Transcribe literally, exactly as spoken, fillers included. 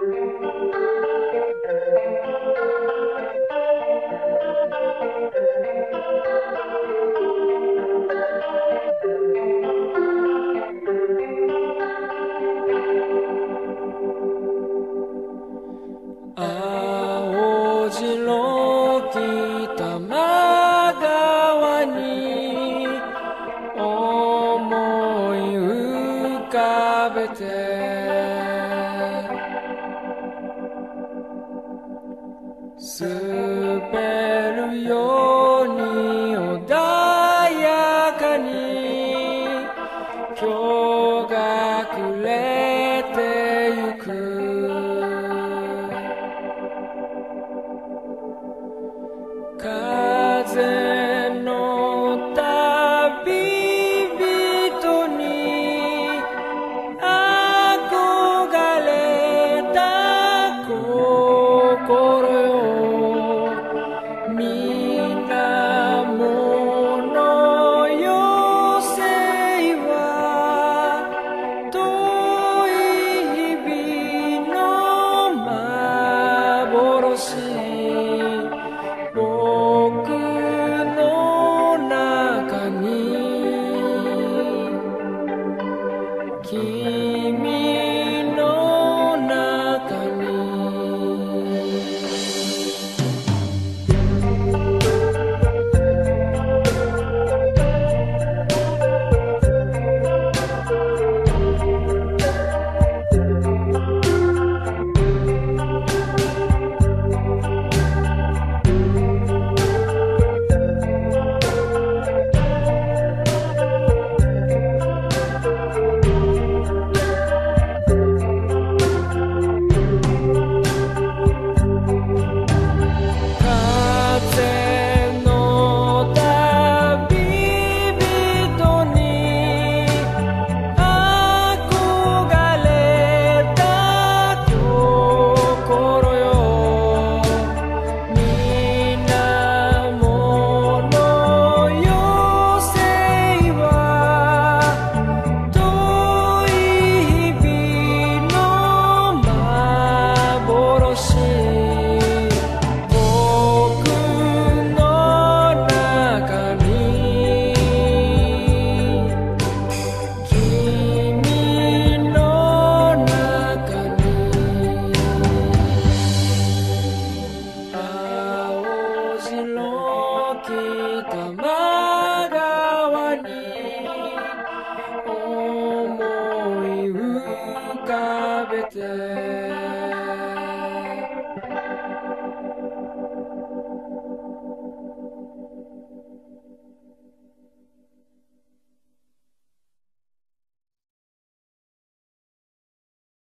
青白き玉川に思い浮かべて滑るように穏やかに今日が暮れてゆく風の旅人に憧れた心よ皆物よせは遠い日々の幻僕の中に君の中に玉川に思い浮かべて